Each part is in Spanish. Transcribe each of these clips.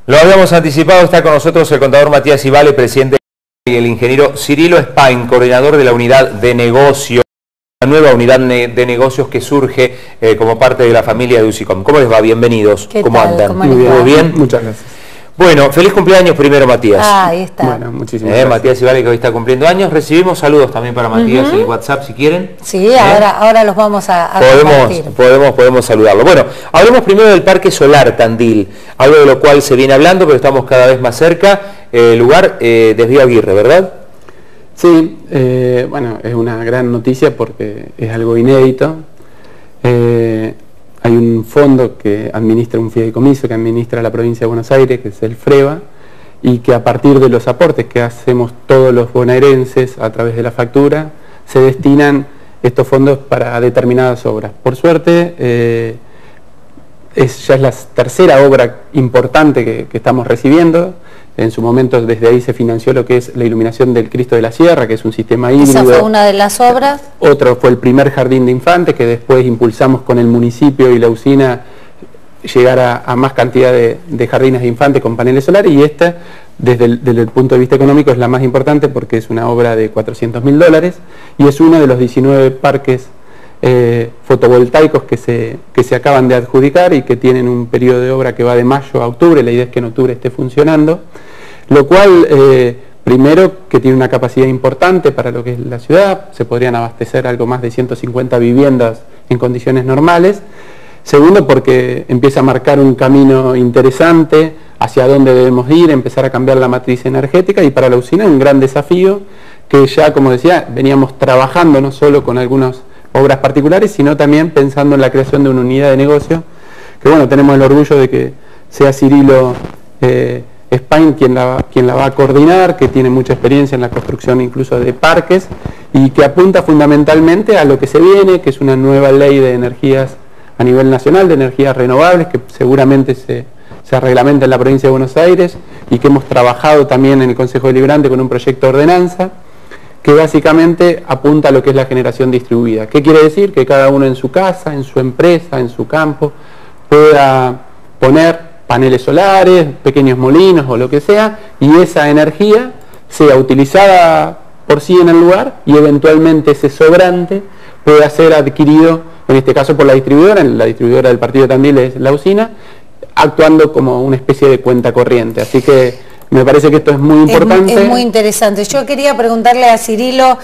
Lo habíamos anticipado, está con nosotros el contador Matías Ivale, presidente, y el ingeniero Cirilo Spain, coordinador de la unidad de negocio, la nueva unidad de negocios que surge como parte de la familia de Usicom. ¿Cómo les va? Bienvenidos. ¿Cómo andan? ¿Todo bien? Muchas gracias. Bueno, feliz cumpleaños primero, Matías. Ahí está. Bueno, muchísimas gracias. Matías Ivale, que hoy está cumpliendo años. Recibimos saludos también para Matías en el WhatsApp, si quieren. Sí, ahora los vamos a compartir. Podemos saludarlo. Bueno, hablemos primero del Parque Solar Tandil, algo de lo cual se viene hablando, pero estamos cada vez más cerca. Lugar Desvío Aguirre, ¿verdad? Sí, bueno, es una gran noticia porque es algo inédito. Hay un fondo que administra, un fideicomiso que administra la provincia de Buenos Aires, que es el FREVA, y que a partir de los aportes que hacemos todos los bonaerenses a través de la factura, se destinan estos fondos para determinadas obras. Por suerte, ya es la tercera obra importante que estamos recibiendo. En su momento desde ahí se financió lo que es la iluminación del Cristo de la Sierra, que es un sistema híbrido. ¿Esa fue una de las obras? Otro fue el primer jardín de infantes, que después impulsamos con el municipio y la usina llegar a más cantidad de jardines de infantes con paneles solares, y esta, desde el punto de vista económico, es la más importante porque es una obra de $400.000 y es uno de los 19 parques fotovoltaicos que se acaban de adjudicar y que tienen un periodo de obra que va de mayo a octubre. La idea es que en octubre esté funcionando, lo cual, primero, que tiene una capacidad importante para lo que es la ciudad. Se podrían abastecer algo más de 150 viviendas en condiciones normales. Segundo, porque empieza a marcar un camino interesante hacia dónde debemos ir, empezar a cambiar la matriz energética, y para la usina un gran desafío que ya, como decía, veníamos trabajando no solo con algunas obras particulares, sino también pensando en la creación de una unidad de negocio, que bueno, tenemos el orgullo de que sea Cirilo Spain quien la va a coordinar, que tiene mucha experiencia en la construcción incluso de parques, y que apunta fundamentalmente a lo que se viene, que es una nueva ley de energías a nivel nacional, de energías renovables, que seguramente se reglamenta en la provincia de Buenos Aires, y que hemos trabajado también en el Consejo Deliberante con un proyecto de ordenanza, que básicamente apunta a lo que es la generación distribuida. ¿Qué quiere decir? Que cada uno en su casa, en su empresa, en su campo, pueda poner paneles solares, pequeños molinos o lo que sea, y esa energía sea utilizada por sí en el lugar, y eventualmente ese sobrante pueda ser adquirido, en este caso por la distribuidora del partido Tandil es la usina, actuando como una especie de cuenta corriente. Así que me parece que esto es muy importante. Es muy interesante. Yo quería preguntarle a Cirilo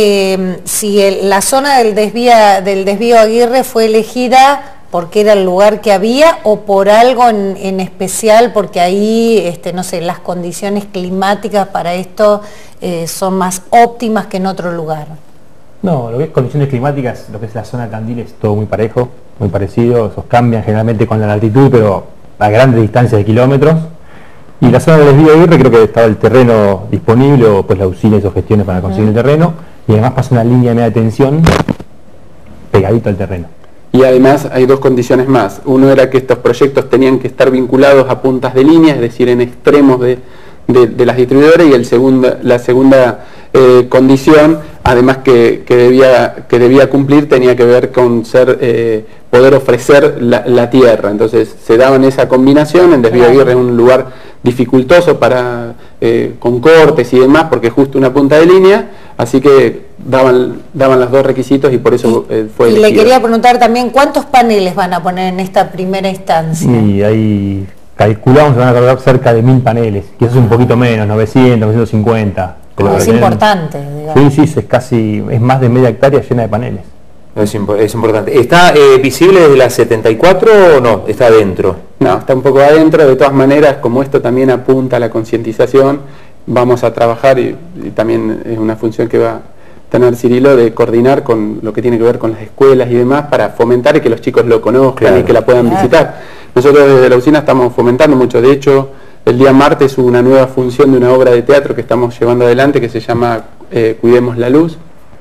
si la zona del desvío Aguirre fue elegida porque era el lugar que había, o por algo en especial, porque ahí, no sé, las condiciones climáticas para esto son más óptimas que en otro lugar. No, lo que es condiciones climáticas, lo que es la zona de Tandil es todo muy parejo, muy parecido. Esos cambian generalmente con la altitud, pero a grandes distancias de kilómetros. Y la zona del desvío Aguirre, creo que estaba el terreno disponible, o pues la usina hizo gestiones para conseguir el terreno, y además pasa una línea de media tensión pegadito al terreno. Y además hay dos condiciones más. Uno era que estos proyectos tenían que estar vinculados a puntas de línea, es decir, en extremos de las distribuidoras, y la segunda condición, además que debía cumplir, tenía que ver con poder ofrecer la tierra. Entonces se daban esa combinación. En Desvío Aguirre es un lugar dificultoso con cortes y demás, porque es justo una punta de línea, así que daban los dos requisitos, y por eso fue elegido. Y le quería preguntar también, ¿cuántos paneles van a poner en esta primera instancia? Y ahí calculamos que van a cargar cerca de 1000 paneles, y eso es un poquito menos, 900, 950. Es importante, digamos. Sí, es más de media hectárea llena de paneles. Es importante. ¿Está visible desde la 74 o no? ¿Está adentro? No, está un poco adentro. De todas maneras, como esto también apunta a la concientización, vamos a trabajar, y también es una función que va a tener Cirilo, de coordinar con lo que tiene que ver con las escuelas y demás, para fomentar y que los chicos lo conozcan y que la puedan visitar. Nosotros desde la usina estamos fomentando mucho. De hecho, el día martes hubo una nueva función de una obra de teatro que estamos llevando adelante, que se llama Cuidemos la Luz,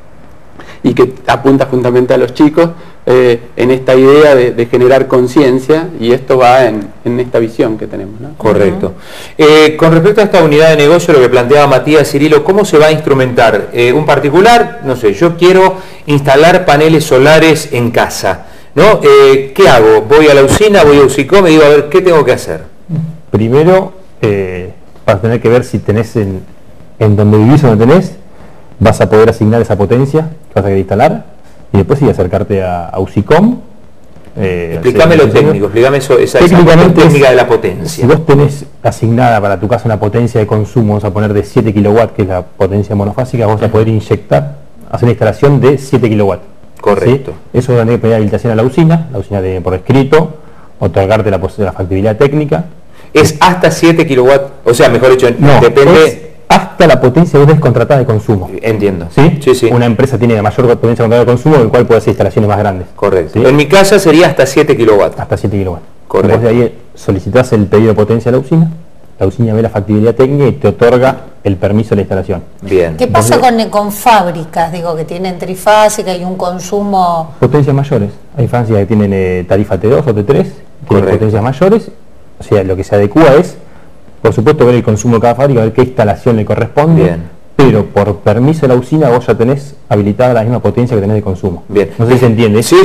y que apunta fundamentalmente a los chicos en esta idea de generar conciencia, y esto va en esta visión que tenemos, ¿no? Correcto. Con respecto a esta unidad de negocio, lo que planteaba Matías, Cirilo, ¿cómo se va a instrumentar? Un particular, no sé, yo quiero instalar paneles solares en casa, ¿no? ¿Qué hago? Voy a la usina, voy a Usicom y digo, a ver, ¿qué tengo que hacer? Primero, vas a tener que ver si tenés en donde vivís o donde tenés, vas a poder asignar esa potencia que vas a querer instalar, y después sí acercarte a UCICOM. Explícame lo técnico, explícame esa técnica de la potencia. Si vos tenés asignada para tu casa una potencia de consumo, vamos a poner de 7 kW, que es la potencia monofásica, vos vas a poder inyectar, hacer una instalación de 7 kW. Correcto. ¿Sí? Eso va a tener que pedir habilitación a la usina debe por escrito, otorgarte la factibilidad técnica. ¿Es hasta 7 kW? O sea, mejor dicho, no, depende... hasta la potencia que vos tenés contratada de consumo. Entiendo. ¿Sí? Sí, sí. Una empresa tiene de mayor potencia contratada de consumo, en el cual puede hacer instalaciones más grandes. Correcto. ¿Sí? En mi casa sería hasta 7 kW. Hasta 7 kW. Correcto. Vos de ahí solicitas el pedido de potencia a la usina ve la factibilidad técnica y te otorga el permiso de la instalación. Bien. ¿Qué pasa con fábricas, digo, que tienen trifásica y un consumo? Potencias mayores. Hay fábricas que tienen tarifa T2 o T3, tienen potencias mayores. O sea, lo que se adecua es, por supuesto, ver el consumo de cada fábrica, ver qué instalación le corresponde. Bien. Pero por permiso de la usina vos ya tenés habilitada la misma potencia que tenés de consumo. Bien. No sé si se entiende. Sí.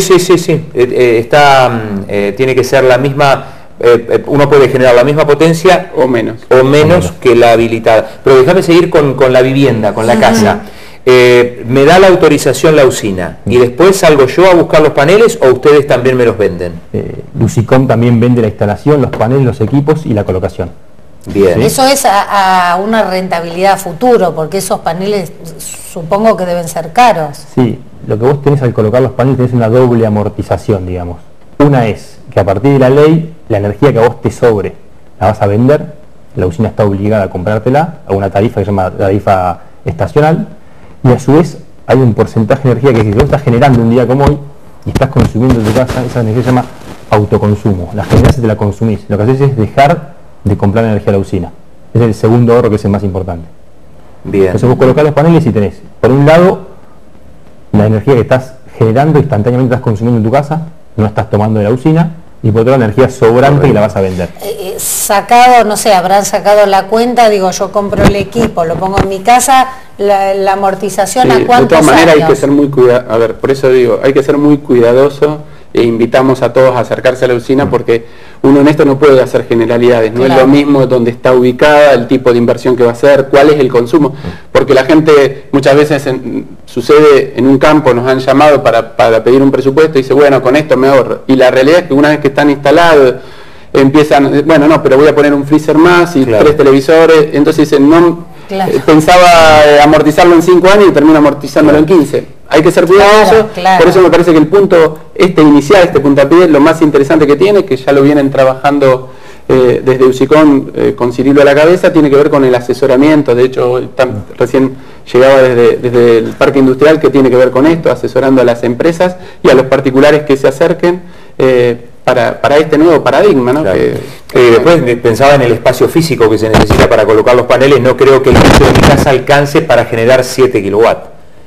Tiene que ser la misma... uno puede generar la misma potencia o menos que la habilitada. Pero déjame seguir con la vivienda, con la casa. ¿Me da la autorización la usina y después salgo yo a buscar los paneles o ustedes también me los venden? UCICOM también vende la instalación, los paneles, los equipos y la colocación. Bien. ¿Sí? Eso es a una rentabilidad futuro, porque esos paneles supongo que deben ser caros. Sí, lo que vos tenés al colocar los paneles tenés una doble amortización, digamos. Una es que a partir de la ley, la energía que a vos te sobre la vas a vender, la usina está obligada a comprártela a una tarifa que se llama tarifa estacional, y a su vez hay un porcentaje de energía que vos estás generando un día como hoy y estás consumiendo en tu casa, esa energía se llama autoconsumo, la generás y te la consumís. Lo que haces es dejar de comprar energía a la usina. Es el segundo ahorro que es el más importante. Bien. Entonces vos colocás los paneles y tenés, por un lado, la energía que estás generando instantáneamente estás consumiendo en tu casa, no estás tomando de la usina, y por otro lado, la energía sobrante y la vas a vender. Sacado, no sé, habrán sacado la cuenta, digo, yo compro el equipo, lo pongo en mi casa, la amortización, ¿a cuántos de todas maneras años? Hay que ser muy cuidadoso, a ver, por eso digo, hay que ser muy cuidadoso e invitamos a todos a acercarse a la usina porque uno en esto no puede hacer generalidades, no Claro. es lo mismo donde está ubicada, el tipo de inversión que va a hacer, cuál es el consumo, porque la gente muchas veces sucede en un campo, nos han llamado para pedir un presupuesto y dice, bueno, con esto me ahorro, y la realidad es que una vez que están instalados empiezan, bueno, no, pero voy a poner un freezer más y Claro. 3 televisores, entonces dicen, no, Claro. pensaba amortizarlo en 5 años y termino amortizándolo en 15. Hay que ser cuidadoso, Claro. por eso me parece que el punto inicial, este puntapié, lo más interesante que tiene, que ya lo vienen trabajando desde UCICOM con Cirilo a la cabeza, tiene que ver con el asesoramiento. De hecho, recién llegaba desde el parque industrial que tiene que ver con esto, asesorando a las empresas y a los particulares que se acerquen para este nuevo paradigma, ¿no? Claro. Después pensaba en el espacio físico que se necesita para colocar los paneles. No creo que el techo de mi casa alcance para generar 7 kilowatts.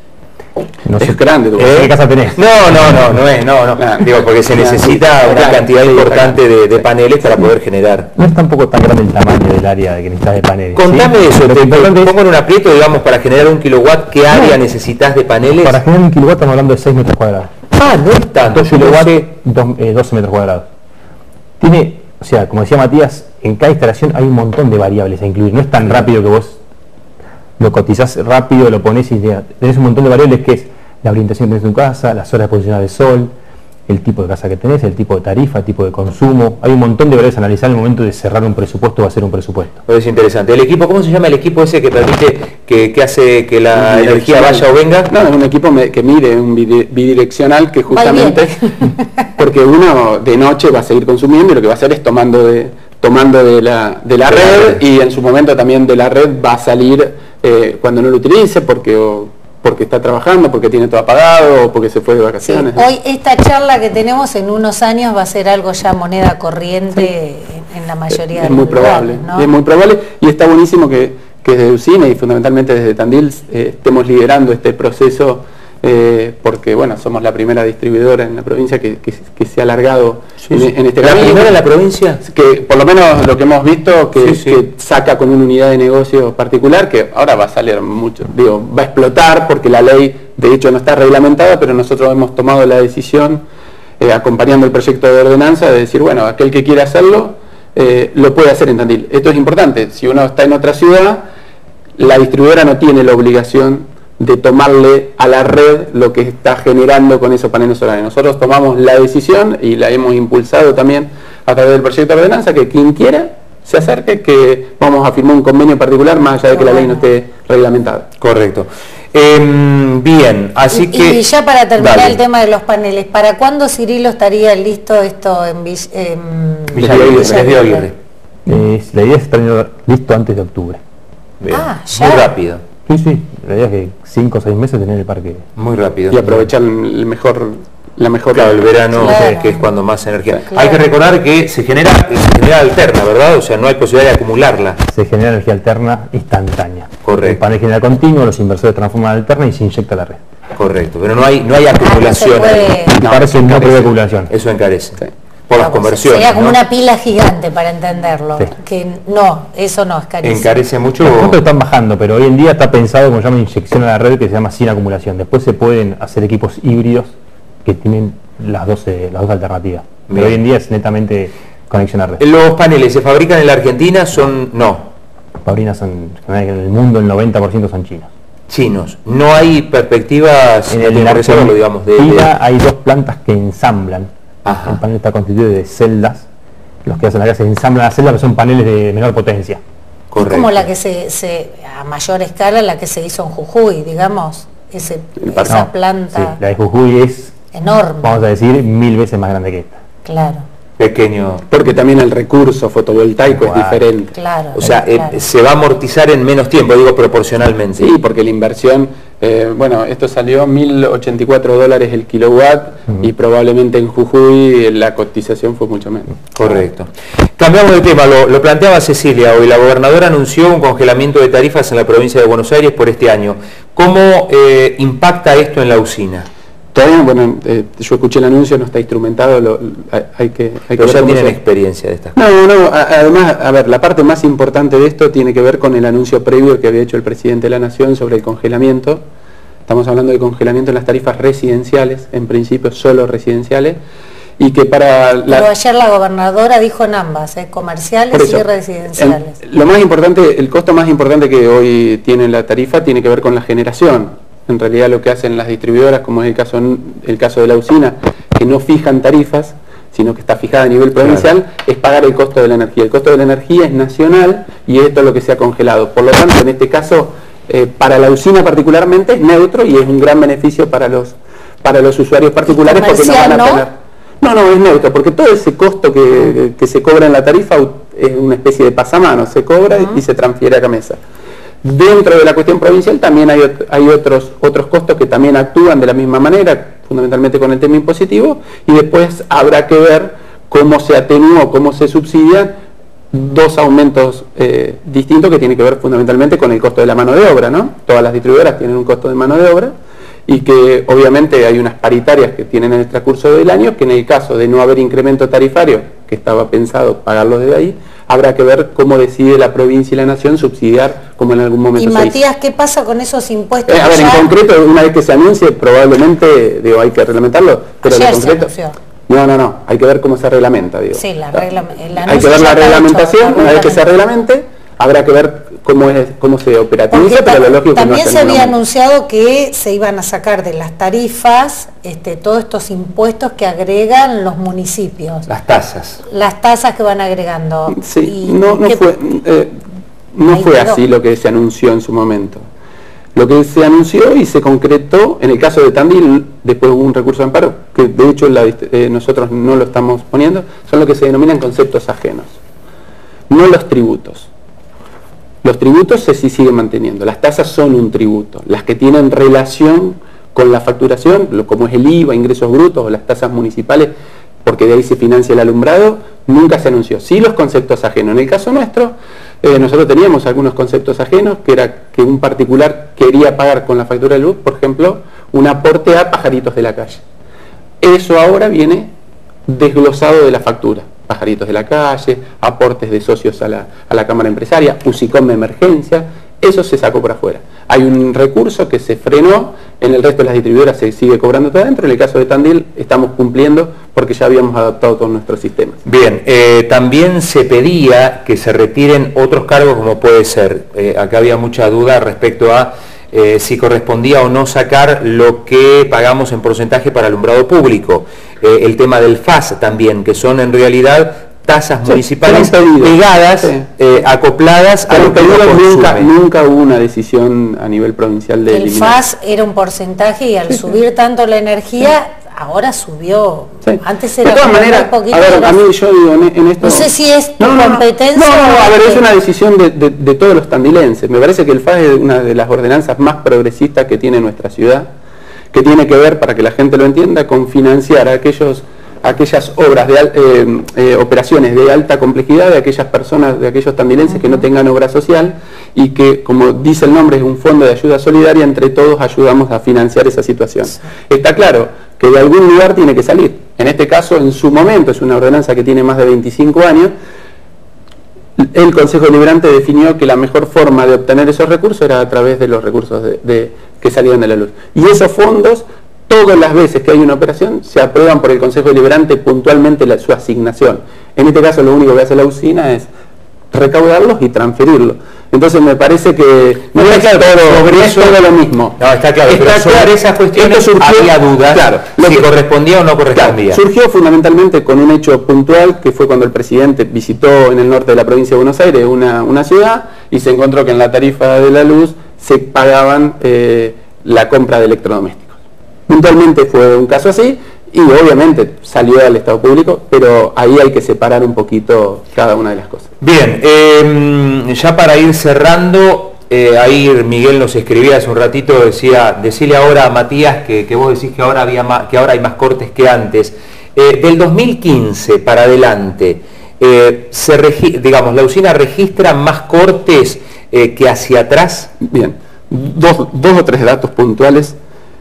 No sé, Es grande tu ¿qué casa tenés? No es. Claro. Digo, porque se necesita una Claro, cantidad sí, importante claro. de paneles para poder generar. No es tampoco tan grande el tamaño del área que necesitas de paneles. Contame ¿sí? eso, Lo te importante es, pongo en un aprieto, digamos, para generar 1 kilowatt, ¿qué área necesitas de paneles? para generar 1 kilowatt estamos hablando de 6 metros cuadrados. Ah, no es tanto. 2 kilowatts, 12 metros cuadrados. Tiene, o sea, como decía Matías, en cada instalación hay un montón de variables a incluir. No es tan rápido que vos lo cotizás rápido, lo pones y tenés un montón de variables que es la orientación que tenés en tu casa, las horas de posición del sol, el tipo de casa que tenés, el tipo de tarifa, el tipo de consumo. Hay un montón de variables a analizar en el momento de cerrar un presupuesto o hacer un presupuesto. Es interesante. ¿El equipo, cómo se llama el equipo ese que permite, que hace que la energía vaya o venga? No, es un equipo que mide, un bidireccional que justamente, porque uno de noche va a seguir consumiendo y lo que va a hacer es tomando de la red y en su momento también de la red va a salir cuando no lo utilice porque está trabajando, porque tiene todo apagado o porque se fue de Sí, vacaciones. hoy esta charla que tenemos en unos años va a ser algo ya moneda corriente en la mayoría de Es los muy probable, lugares, ¿no? es muy probable y está buenísimo que desde UCINE y fundamentalmente desde Tandil estemos liderando este proceso porque bueno, somos la primera distribuidora en la provincia que se ha alargado en este ¿La camino. primera en la provincia? Que por lo menos lo que hemos visto que Sí. saca con una unidad de negocio particular que ahora va a salir mucho, va a explotar porque la ley de hecho no está reglamentada, pero nosotros hemos tomado la decisión acompañando el proyecto de ordenanza de decir, bueno, aquel que quiera hacerlo lo puede hacer en Tandil. Esto es importante. Si uno está en otra ciudad, la distribuidora no tiene la obligación de tomarle a la red lo que está generando con esos paneles solares. Nosotros tomamos la decisión y la hemos impulsado también a través del proyecto de ordenanza, que quien quiera se acerque, que vamos a firmar un convenio particular más allá de que la ley no esté reglamentada. Correcto. Bien, así que... Y ya para terminar dale. el tema de los paneles, ¿para cuándo, Cirilo, estaría listo esto en Villa Aguirre. La idea es estar listo antes de octubre. Bien. Ah, ya. Muy rápido. Sí, la idea es que 5 o 6 meses tener el parque. Muy rápido. Y aprovechar la mejor... Claro, el verano, Claro. que es cuando más energía. Claro. Hay que recordar que se genera alterna, ¿verdad? O sea, no hay posibilidad de acumularla. Se genera energía alterna instantánea. Correcto. El panel genera continuo, los inversores transforman alterna y se inyecta a la red. Correcto, pero no hay acumulación. puede- ahí. No, Parece no encarece. prevé acumulación. Eso encarece. Sí. Por las Vamos, conversiones. sería como ¿no? una pila gigante para entenderlo. Sí. Que no, eso no es carísimo. Encarece mucho. Los costos están bajando, pero hoy en día está pensado como se llama inyección a la red, que se llama sin acumulación. Después se pueden hacer equipos híbridos que tienen las dos alternativas. Bien. Pero hoy en día es netamente conexión a red. ¿Los paneles se fabrican en la Argentina? No, Fabrinas en el mundo el 90% son chinos. chinos. No hay perspectivas, En no tengo por qué saberlo, digamos, Argentina hay 2 plantas que ensamblan. Ajá. El panel está constituido de celdas. Los que hacen acá se ensamblan las celdas, pero son paneles de menor potencia. correcto. Como la que a mayor escala, la que se hizo en Jujuy, digamos, esa No, planta sí, la de Jujuy es, enorme, vamos a decir, 1000 veces más grande que esta. claro, Pequeño. Porque también el recurso fotovoltaico es Igual. diferente. claro. O sea, claro. se va a amortizar en menos tiempo, digo proporcionalmente. Sí, porque la inversión, bueno, esto salió $1.084 el kilowatt y probablemente en Jujuy la cotización fue mucho menos. Correcto. Cambiamos de tema, lo planteaba Cecilia hoy. La gobernadora anunció un congelamiento de tarifas en la provincia de Buenos Aires por este año. ¿Cómo impacta esto en la usina? Todavía, bueno, yo escuché el anuncio, no está instrumentado, hay que Pero ver ya cómo tienen se- experiencia de estas cosas. No, además, a ver, la parte más importante de esto tiene que ver con el anuncio previo que había hecho el presidente de la Nación sobre el congelamiento. Estamos hablando de congelamiento en las tarifas residenciales, en principio solo residenciales, y que para Pero ayer la gobernadora dijo en ambas, comerciales Por eso, y residenciales. lo más importante, el costo más importante que hoy tiene la tarifa tiene que ver con la generación. En realidad lo que hacen las distribuidoras, como es el caso de la usina, que no fijan tarifas, sino que está fijada a nivel provincial, es pagar el costo de la energía. El costo de la energía es nacional y esto es lo que se ha congelado. Por lo tanto, en este caso, para la usina particularmente es neutro y es un gran beneficio para los usuarios particulares porque no van a ¿Comercial, no? tener... No, es neutro, porque todo ese costo que se cobra en la tarifa es una especie de pasamano, se cobra y se transfiere a Camesa. Dentro de la cuestión provincial también hay otros costos que también actúan de la misma manera, fundamentalmente con el tema impositivo, y después habrá que ver cómo se atenúa, cómo se subsidian dos aumentos distintos que tienen que ver fundamentalmente con el costo de la mano de obra, ¿no? Todas las distribuidoras tienen un costo de mano de obra y que obviamente hay unas paritarias que tienen en el transcurso del año, que en el caso de no haber incremento tarifario, que estaba pensado pagarlo desde ahí, habrá que ver cómo decide la provincia y la nación subsidiar, como en algún momento Y se hizo. Matías, ¿qué pasa con esos impuestos? A ver, en allá? concreto, una vez que se anuncie, probablemente, digo, hay que reglamentarlo, pero Ayer de se concreto... anunció. No, hay que ver cómo se reglamenta, digo. Sí, el hay anuncio que ver ya la está reglamentación, hecho, una vez que se reglamento. reglamente, habrá que ver cómo se operativiza, Porque pero lo lógico es que no también haya se había ningún aumento. anunciado que se iban a sacar de las tarifas todos estos impuestos que agregan los municipios, Las tasas. las tasas que van agregando. Sí, Y no que- no Ahí fue quedó. así lo que se anunció en su momento. Lo que se anunció y se concretó, en el caso de Tandil, después hubo un recurso de amparo, que de hecho nosotros no lo estamos poniendo, son lo que se denominan conceptos ajenos, no los tributos. Los tributos se siguen manteniendo, las tasas son un tributo, las que tienen relación con la facturación, como es el IVA, ingresos brutos o las tasas municipales, porque de ahí se financia el alumbrado, nunca se anunció. Sí los conceptos ajenos. En el caso nuestro, nosotros teníamos algunos conceptos ajenos, que era que un particular quería pagar con la factura de luz, por ejemplo, un aporte a Pajaritos de la Calle. Eso ahora viene desglosado de la factura. Pajaritos de la Calle, aportes de socios a la Cámara Empresaria, USICOM de emergencia, eso se sacó por afuera. Hay un recurso que se frenó, en el resto de las distribuidoras se sigue cobrando todo adentro, en el caso de Tandil estamos cumpliendo porque ya habíamos adaptado todos nuestros sistemas. Bien, también se pedía que se retiren otros cargos como puede ser, acá había mucha duda respecto a si correspondía o no sacar lo que pagamos en porcentaje para alumbrado público, el tema del FAS también, que son en realidad tasas municipales pegadas, acopladas a lo que uno consume. Nunca hubo una decisión a nivel provincial de eliminar. El FAS era un porcentaje y al subir tanto la energía, ahora subió. Sí. Antes era de todas maneras, poquito. A ver, a mí yo digo en esto... No sé si es tu competencia. No, a ver, es una decisión de todos los tandilenses. Me parece que el FAS es una de las ordenanzas más progresistas que tiene nuestra ciudad, que tiene que ver, para que la gente lo entienda, con financiar a aquellas obras de operaciones de alta complejidad de aquellas personas, de aquellos tandilenses que no tengan obra social y que, como dice el nombre, es un fondo de ayuda solidaria, entre todos ayudamos a financiar esa situación. Está claro que de algún lugar tiene que salir. En este caso, en su momento, es una ordenanza que tiene más de 25 años, el Consejo Deliberante definió que la mejor forma de obtener esos recursos era a través de los recursos que salían de la luz. Y esos fondos, todas las veces que hay una operación, se aprueban por el Consejo Deliberante puntualmente su asignación. En este caso, lo único que hace la usina es recaudarlos y transferirlos. Entonces me parece que no es todo lo mismo. No, está claro, pero sobre esas cuestiones había dudas, claro, si correspondía o no correspondía. Claro, surgió fundamentalmente con un hecho puntual, que fue cuando el presidente visitó en el norte de la provincia de Buenos Aires una ciudad y se encontró que en la tarifa de la luz se pagaban la compra de electrodomésticos. Puntualmente fue un caso así y obviamente salió al Estado público, pero ahí hay que separar un poquito cada una de las cosas. Bien, ya para ir cerrando, ahí Miguel nos escribía hace un ratito, decile ahora a Matías que vos decís que ahora hay más cortes que antes. Del 2015 para adelante, digamos, la usina registra más cortes que hacia atrás. Bien, dos o tres datos puntuales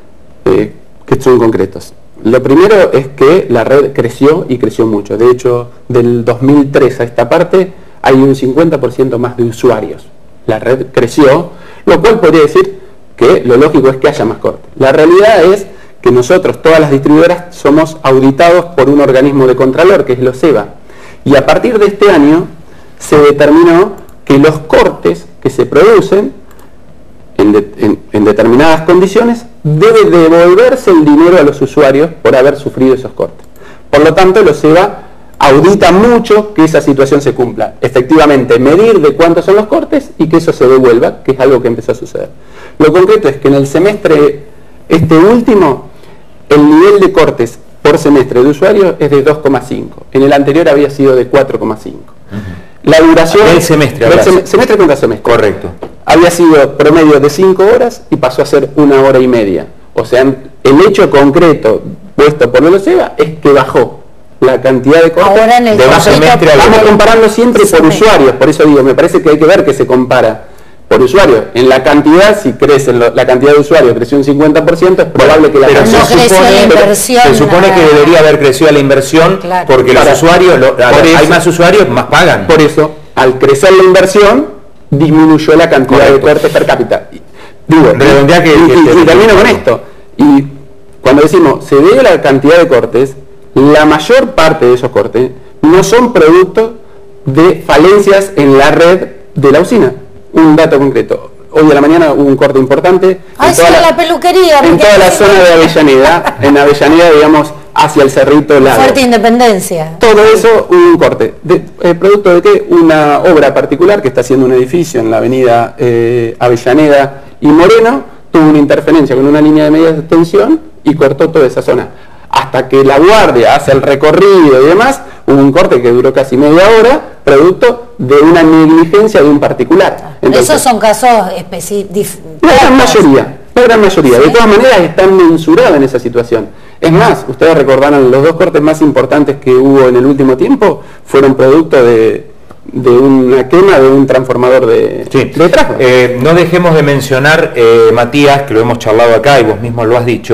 que son concretos. Lo primero es que la red creció y creció mucho. De hecho, del 2003 a esta parte hay un 50% más de usuarios. La red creció, lo cual podría decir que lo lógico es que haya más cortes. La realidad es que nosotros, todas las distribuidoras, somos auditados por un organismo de contralor, que es LOSEBA. Y a partir de este año se determinó que los cortes que se producen en determinadas condiciones debe devolverse el dinero a los usuarios por haber sufrido esos cortes. Por lo tanto, LOSEBA audita mucho que esa situación se cumpla. Efectivamente, medir de cuántos son los cortes y que eso se devuelva, que es algo que empezó a suceder. Lo concreto es que en el semestre último, el nivel de cortes por semestre de usuarios es de 2,5. En el anterior había sido de 4,5. La duración... del semestre. Semestre contra semestre. Correcto. Había sido promedio de 5 horas y pasó a ser 1 hora y media. O sea, el hecho concreto puesto por el LOSEBA es que bajó la cantidad de cortes. Ahora en el de un semestre a vamos comparando siempre por usuarios. Por eso digo, me parece que hay que ver que se compara por usuario. En la cantidad, si crece la cantidad de usuarios creció un 50%, es probable que la cantidad se supone que debería haber crecido la inversión, claro, porque los usuarios, hay más usuarios, más pagan. Por eso, al crecer la inversión, disminuyó la cantidad de cortes per cápita. Digo, y termino con esto. Y cuando decimos se debe la cantidad de cortes, la mayor parte de esos cortes no son producto de falencias en la red de la usina. Un dato concreto. Hoy a la mañana hubo un corte importante en toda la peluquería, en toda la zona de Avellaneda, digamos, hacia el Cerrito Lago. Fuerte Independencia. Todo eso hubo un corte. ¿Producto de qué? Una obra particular que está haciendo un edificio en la avenida Avellaneda y Moreno, tuvo una interferencia con una línea de media tensión y cortó toda esa zona. Hasta que la guardia hace el recorrido y demás, hubo un corte que duró casi media hora, producto de una negligencia de un particular. Entonces, esos son casos específicos. La gran mayoría. ¿Sí? De todas maneras están mensuradas en esa situación. Es más, ustedes recordarán, los 2 cortes más importantes que hubo en el último tiempo fueron producto de una quema de un transformador de tráfico. No dejemos de mencionar, Matías, que lo hemos charlado acá y vos mismo lo has dicho,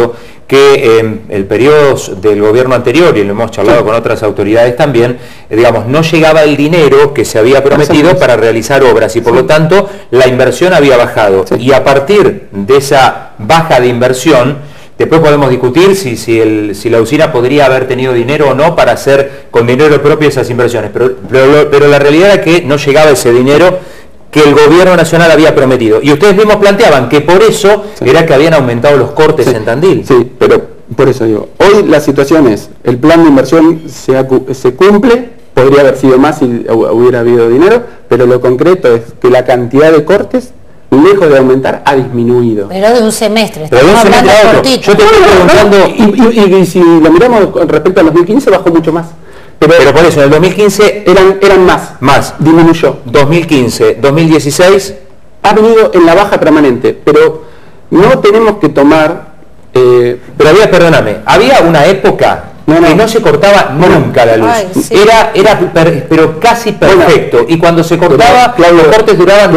que en el periodo del gobierno anterior, y lo hemos charlado con otras autoridades también, digamos, no llegaba el dinero que se había prometido para realizar obras y por lo tanto la inversión había bajado. Y a partir de esa baja de inversión, después podemos discutir si la usina podría haber tenido dinero o no para hacer con dinero propio esas inversiones, pero la realidad era que no llegaba ese dinero que el gobierno nacional había prometido. Y ustedes mismos planteaban que por eso era que habían aumentado los cortes en Tandil. Sí, pero por eso digo, hoy la situación es, el plan de inversión se cumple, podría haber sido más si hubiera habido dinero, pero lo concreto es que la cantidad de cortes, lejos de aumentar, ha disminuido. Pero de un semestre, pero estamos hablando cortito. Yo te estoy preguntando... Y si lo miramos con respecto al 2015, bajó mucho más. Pero por eso, en el 2015 eran más, disminuyó. 2015, 2016 ha venido en la baja permanente, pero no tenemos que tomar... pero había una época que no se cortaba nunca la luz. Ay, sí. Pero casi perfecto. Y cuando se cortaba, los cortes duraban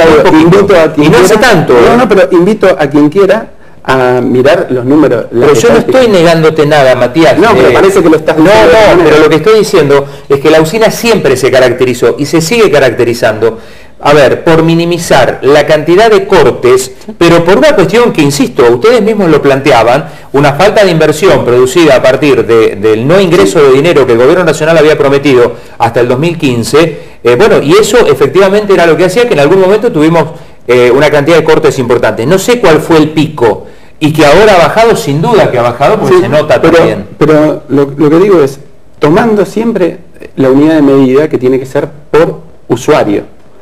y no hace tanto. Pero invito a quien quiera a mirar los números. Pero yo no estoy negándote nada, Matías. No, pero parece que lo estás diciendo. No, pero lo que estoy diciendo es que la usina siempre se caracterizó y se sigue caracterizando, a ver, por minimizar la cantidad de cortes, pero por una cuestión que, insisto, ustedes mismos lo planteaban, una falta de inversión producida a partir del no ingreso de dinero que el gobierno nacional había prometido hasta el 2015, bueno, y eso efectivamente era lo que hacía que en algún momento tuvimos una cantidad de cortes importantes. No sé cuál fue el pico, y que ahora ha bajado, sin duda que ha bajado, porque se nota también. Pero lo que digo es, tomando siempre la unidad de medida que tiene que ser por usuario.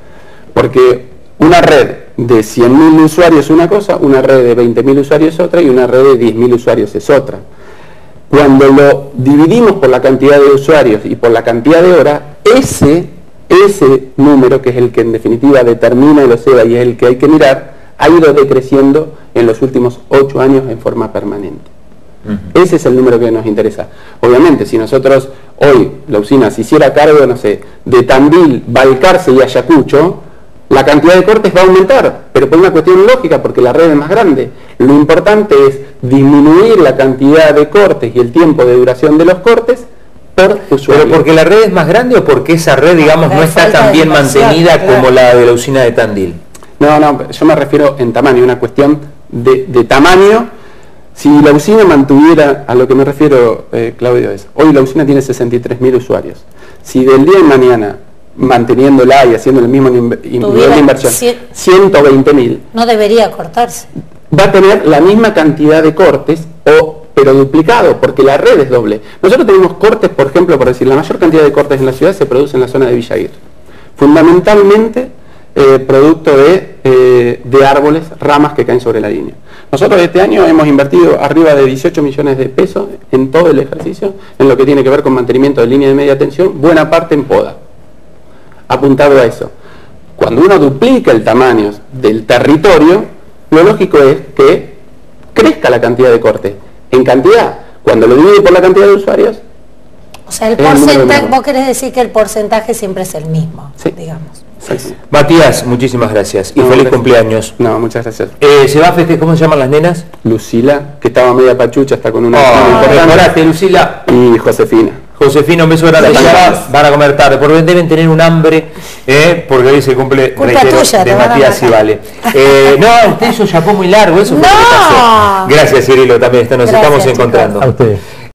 Porque una red de 100.000 usuarios es una cosa, una red de 20.000 usuarios es otra y una red de 10.000 usuarios es otra. Cuando lo dividimos por la cantidad de usuarios y por la cantidad de horas, ese número, que es el que en definitiva determina el OSEDA y es el que hay que mirar, ha ido decreciendo en los últimos 8 años en forma permanente. Ese es el número que nos interesa. Obviamente, si nosotros hoy la usina se hiciera cargo, no sé, de Tandil, Balcarce y Ayacucho, la cantidad de cortes va a aumentar, pero por una cuestión lógica, porque la red es más grande. Lo importante es disminuir la cantidad de cortes y el tiempo de duración de los cortes por usuario. ¿Pero porque la red es más grande o porque esa red, digamos, no está tan bien mantenida como la de la usina de Tandil? No, yo me refiero en tamaño, una cuestión de tamaño. Si la usina mantuviera, a lo que me refiero, Claudio, es, hoy la usina tiene 63.000 usuarios. Si del día de mañana, manteniéndola y haciendo el mismo nivel de inversión, 120.000... No debería cortarse. Va a tener la misma cantidad de cortes, pero duplicado, porque la red es doble. Nosotros tenemos cortes, por ejemplo, por decir, la mayor cantidad de cortes en la ciudad se produce en la zona de Villa Aguirre. Fundamentalmente, producto de árboles, ramas que caen sobre la línea. Nosotros este año hemos invertido arriba de 18 millones de pesos en todo el ejercicio, en lo que tiene que ver con mantenimiento de línea de media tensión, buena parte en poda, apuntado a eso. Cuando uno duplica el tamaño del territorio, lo lógico es que crezca la cantidad de cortes. En cantidad, cuando lo divide por la cantidad de usuarios... O sea, el porcentaje, vos querés decir que el porcentaje siempre es el mismo, sí, digamos. Sí. Matías, muchísimas gracias y feliz cumpleaños. No, muchas gracias. ¿Se va a festejar? ¿Cómo se llaman las nenas? Lucila, que estaba media pachucha, está con una... Mejorate, Lucila. Y Josefina. Josefina, un beso grande. Van a comer tarde, porque deben tener un hambre, porque hoy se cumple de Matías Civale. No, usted hizo chapó muy largo, eso fue lo que pasó. Gracias, Cirilo, también nos estamos encontrando. A ustedes.